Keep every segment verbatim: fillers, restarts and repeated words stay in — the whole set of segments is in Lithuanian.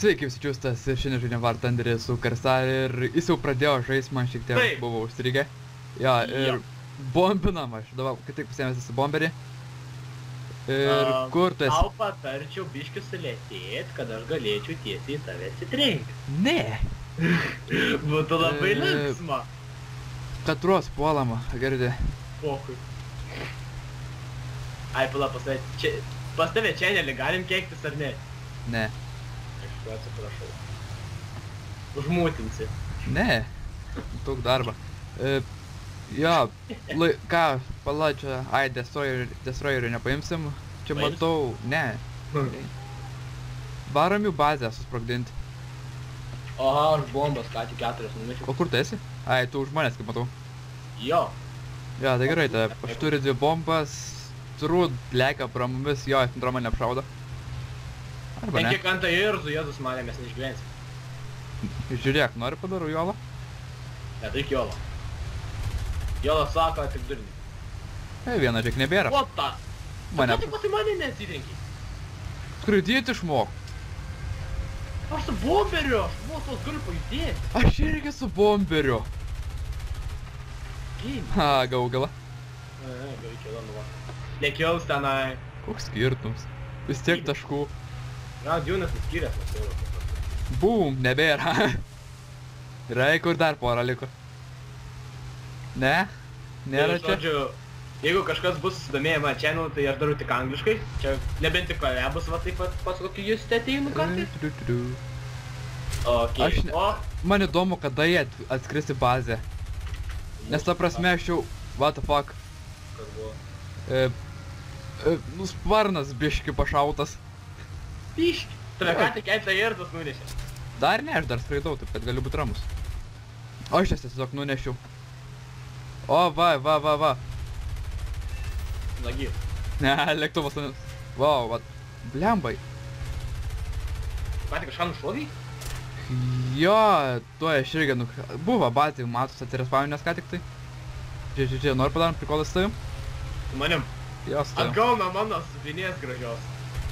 Sveiki, visi čiūstas, šiandien žaidžiam War Thunderį su Karsar ir jis jau pradėjo žaisti, man šiek tiek Taip. buvo užstrigę. Ja, ir Jo. bombinam aš, dabar kaip tik pasiėmęs esi bomberį. Ir A, kur tu esi? Tau patarčiau biškį sulėtėt, kad aš galėčiau tiesiai į tave atsitrenkti. Ne! Būtų labai E, linksma. Katruos puolama, girdė. Pochui. Ai, pala, pas tave čia... Pas tave čenelį galim keiktis ar ne? Ne. Aš tu atsiprašau. Užmūtinsi. Ne. Daug darbo. E, jo, lai, ką, pala čia, ai, destroyer, destroyerių nepaimsim. Čia Paimsim? matau, ne. Varom jų bazę susprogdinti. Aha, aš bombas, ką tik keturias numečiau. O kur tu esi? Ai, tu žmonės kaip matau. Jo. Jo, tai gerai, tai aš turiu dvi bombas, turbūt lekia pro mumis, jo, antro mane apšaudo. Arba Ten ne. kiek antai irzu, Jėzus mane, mes neišgyvensim. Žiūrėk, nori padarau jolą? Ne, tai Jolo. Jolo sako, tik durni. E, vieną žiek nebėra. O ta! Mane Tu tik pasi mane neatsirenki. skraidyti išmok. Aš su bomberiu, aš motos galiu pajudėti. Aš irgi su bomberiu. Game. Ha, gaugalą. Ne, ne, gali kėlą nuva. Nekils tenai. Koks skirtums. Vis tiek taškų. Gal Dūnas nuskyręs nuo savo. Bum, nebėra. Gerai, kur dar porą liko. Ne? Nėra čia. Žodžiu, jeigu kažkas bus susidomėję mano channel, tai aš darau tik angliškai. Čia nebent tik kolebus va taip pat pas kokį jūs ateinu kartais. Tu, tu, tu. Ok, Aš ne- o... Man įdomu, kada jie at- atskris į bazę. Nes ta prasme aš jau, what the fuck. Kas buvo? E, e, nu, sparnas biški pašautas. Piški. Tave ką tik eitą irdas nunešė. Dar ne, aš dar skraidau, taip kad galiu būt ramus. O aš jas tiesiog nunešiau. O, va, va, va, va. Nagi. Ne, lėktuvas nunes. Wow, va. Blembai. Ką tik kažką nušovai? Jo, tuo aš irgi nu... Buvo bazai, matus atsirespauninės ką tik tai. Čia, čia, čia, nori padarom prikolą su tavim? Su manim. Jo, su tavim. Atgal nuo mano suvinės gražios.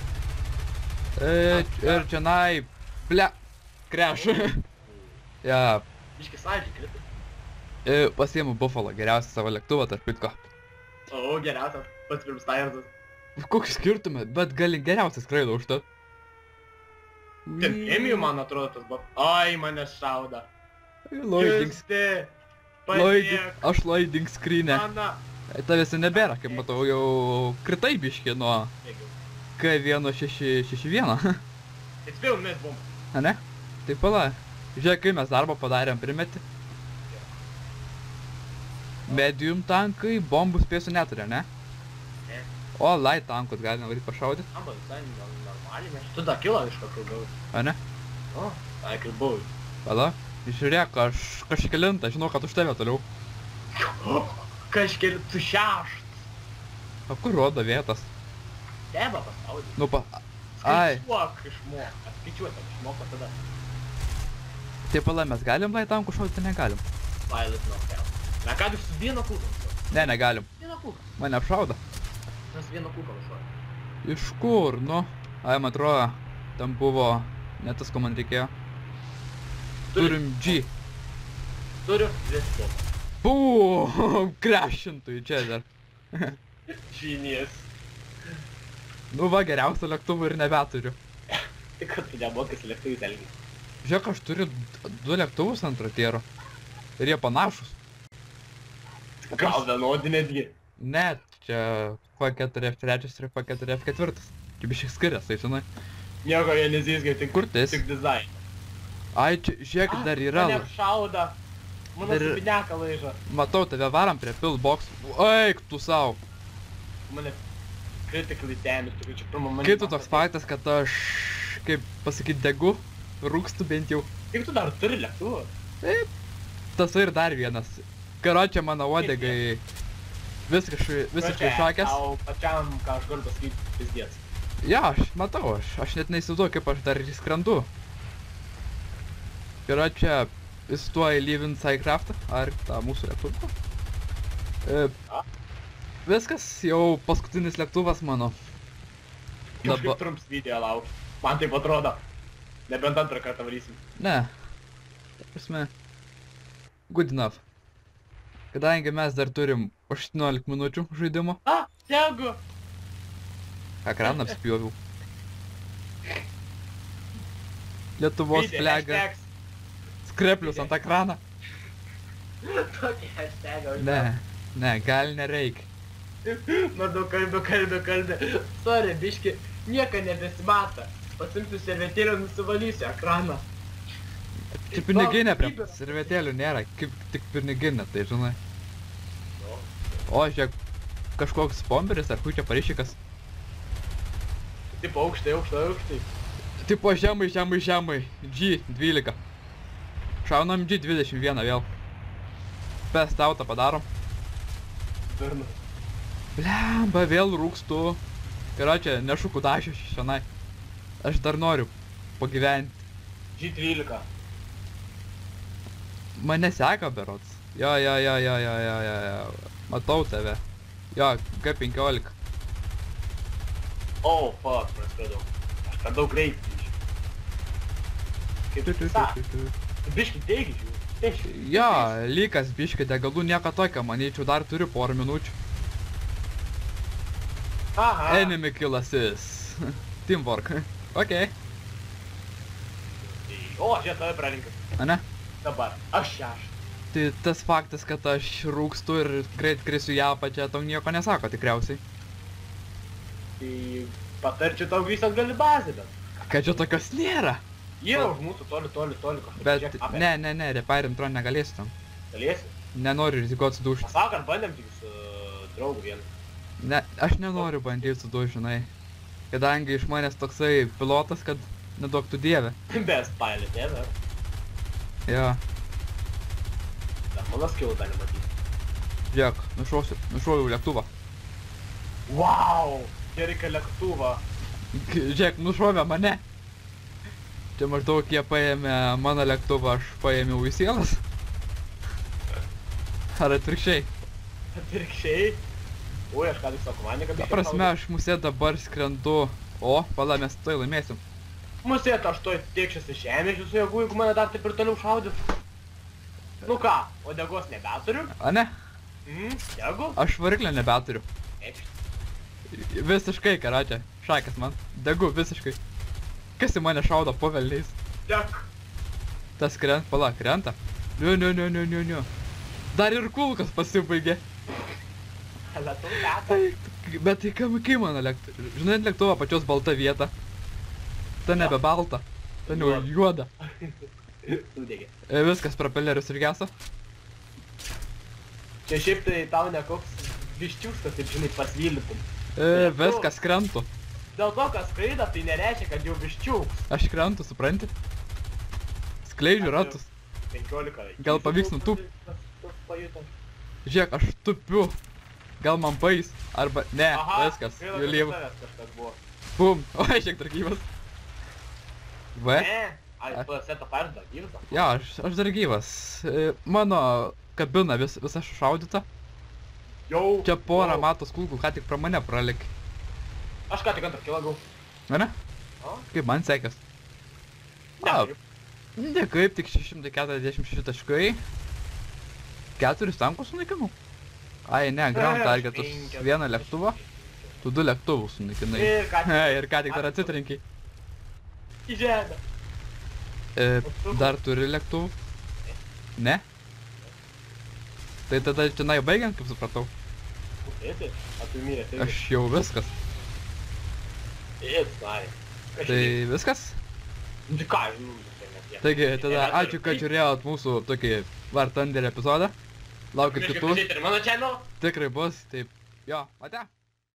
E, ir čia nai... Ble... Kreš. Ja, Biški sąžiai kritai. e, pasiėmu Buffalo, geriausią savo lėktuvą tarp pitko. O, geriausia. Pats pirms tairdas. Kokį skirtumą, bet gali geriausiai skraido už to. Ten chemijų, man atrodo, tas buvo. Ai, mane šauda. Loading, Justi. loading, Padėk. aš loading screen'e. Mana. Tavęs jau nebėra, kaip matau, jau kritai biški nuo Jeigu. K vienas šeši šeši vienas. Tai spėjau numest bombą. A ne? Tai pala. Žiūrėk, kai mes darbą padarėm, primeti. Medium tankai, bombų spėsiu neturi, ne? Ne. O, light tankus galima varyti pašaudyti, Amba visai gal normaliai, nes tu dar kilo iš kažkur gavai. a ne? O, tai kaip buvai. Pala. Žiūrėk, aš kažkelintą, žinau, kad už tave toliau. Kažkeli tu šešt. O kur rodo vietas? Deba paspaudė. Nu pa... Ai, Skaičiuok išmok. Atskaičiuoti išmoko tada. tai pala, mes galim light tankų šaudyti, negalim? Violet knockout. Na ką tik su vieno kūko nušuoja. Ne, negalim. Vieno kūko. Mane apšaudo. Mes vieno kūko nušuoja. Iš kur, nu? Ai, man atrodo, tam buvo ne tas, ko man reikėjo. Turim G. Turiu dvi bombas. Bum, krešintų į čia dar. Žinies. Nu va, geriausią lėktuvą ir nebeturiu. Tik kad tu nemokas lėktuvais elgis. Žiūrėk, aš turiu du lėktuvus antro tiero. Ir jie panašus. Gal vienodi netgi. Ne, čia F keturi F trys ir F keturi F keturi. Čia biškai skirias, tai žinai. Nieko jie nezyskai, tik, Kur tu esi? tik dizain. Ai, čia, žiūrėk, dar yra. Mane apšauda. Mano Dar- supineka laiža. Matau, tave varam prie pillbox. Eik tu savo. Mane critically damage, tu čia pirmą mane. Kaip tu toks faktas, kad aš, kaip pasakyti, degu, rūkstu bent jau. Kaip tu dar turi lėktuvą? Tas ir dar vienas. Karočią mano uodegai visiškai, visiškai šakės. Tau pačiam, ką aš galiu pasakyti, pizdėts. Ja, aš matau, aš, aš net neįsivaizduoju, kaip aš dar skrendu. Karočią, jis tuo įlyvint Psycraftą, ar tą mūsų lėktuvą. E, A? viskas, jau paskutinis lėktuvas mano. Kažkaip trumps video lauk. Man taip atrodo. Nebent antrą kartą varysim. Ne. Ta prasme. Good enough. Kadangi mes dar turim aštuoniolika minučių žaidimo. A, segu! Ekraną apspjoviau. Lietuvos flaga. Skreplius ant ekraną. Tokį hashtagą. Ne, ne, gal nereik. Maždaug kalbė, kalbė, kalbė. Sorry, biški, nieko nebesimata. Pasimsiu servetėlę, nusivalysiu ekraną. Čia piniginė prie servetėlių nėra, kaip tik piniginė, tai žinai. O, žiūrėk, kažkoks bomberis ar pučia pareišikas. Tipo aukštai, aukštai, aukštai. Tipo žemai, žemai, žemai. G dvylika. Šaunam G dvidešimt vieną vėl. Best outą padarom. Durna. Blemba, vėl rūkstu. Ir čia nešuku dašio šianai. Aš dar noriu pagyventi. G trylika. Mane seka berods. Jo, jo, jo, jo, jo, jo, jo, jo. Matau tave. Jo, G penkiolika. Oh, fuck, praskradau. Aš per daug greitai. Kaip tu sako? Biški teigi, žiūrėjau. Jo, lykas biški degalų nieko tokio, manyčiau dar turiu porą minučių. Aha. Enemy kill assist. Teamwork. Okei. O, žiūrėjau, tave pralinkas. Ane? Dabar, aš šeš. Tai tas faktas, kad aš rūkstu ir greit krisiu ją pačią, tau nieko nesako tikriausiai. Tai patarčiau tau grįžti atgal į bazę, bet. Kad čia tokios nėra. Yra už mūsų toli, toli, toli kažkas. Bet ne, ne, ne, repair intro negalėsiu tam. Galėsi? Nenoriu rizikuoti sudušti. Pasak, ar bandėm tik su draugu vienu. Ne, aš nenoriu bandyti sudušti, žinai. Kadangi iš manęs toksai pilotas, kad neduok tu dievę. Best pilot, ne, dar. Jo. Dar mano skill gali matyti. Žiūrėk, nušausiu, nušauviau lėktuvą. Wow! Gerai, kad lėktuvą. Žiūrėk, nušovė mane. Čia maždaug jie paėmė mano lėktuvą, aš paėmiau į sielas. Ar atvirkščiai? Atvirkščiai? Ui, aš ką tik savo komandiką Ta prasme, aš musė dabar skrendu. O, pala, mes tai laimėsim. Musėt, aš toj tiekšiuosi žemė iš visų jėgų, jeigu mane dar taip ir toliau šaudys. Nu ką, o degos nebeturiu? A ne? Mhm, degu? Aš variklio nebeturiu. Eikš. Visiškai, karačia. Šakės man. Degu, visiškai. Kas į mane šaudo po velniais? Deg. Tas krent, pala, krenta. Niu, niu, niu, niu, niu, niu. Dar ir kulkas pasibaigė. Lietum lėta. Bet tai kam, kai mano lėktuvą? Žinai, lėktuvą pačios balta vieta. Ta nebe balta. Ta jau juoda. Sudegė. E, viskas, propelerius ir gesa. Čia šiaip tai tau nekoks viščiūskas, taip žinai, pasvylytum. E, viskas krentu. Dėl to, kas skraida, tai nereiškia, kad jau viščiūks. Aš krentu, supranti? Skleidžiu ratus. penkiolika. Gal pavyks nutūpt? Tas pajuto. Žiūrėk, aš tupiu. Gal man bais. Arba, ne, Aha, viskas. gaila, Jau kad lyv. tavęs kažkas buvo. Bum. O, aš šiek dar gyvas. V? Ne, ai, tu esi to fire dar gyvas? Jo, aš, aš dar gyvas. E, mano kabina vis, visa šaudyta. Jau. Čia porą jau. matos kulkų, ką tik pro mane pralik. Aš ką tik antrą kilą gau. Ane? O? Kaip man sekės? Ne, A, kaip. ne kaip, tik šeši šimtai keturiasdešimt šeši taškai. Keturis tankus sunaikinau. Ai, ne, ground targetus. Penkias. Vieną lėktuvą, tu du lėktuvus sunaikinai. Ir ką tik. Ir ką tik dar atsitrenkiai. Į žemę. E, dar turi lėktuvų? Ne? Tai tada čia jau baigiant, kaip supratau. Tėti, ar tu mirė, tai... Aš jau viskas. It's fine. Tai viskas? Tai ką, žinau, tai net jie. Taigi, tada ačiū, kad žiūrėjot mūsų tokį War Thunder epizodą. Laukit kitų. Ir mano channel. Tikrai bus, taip. Jo, ate.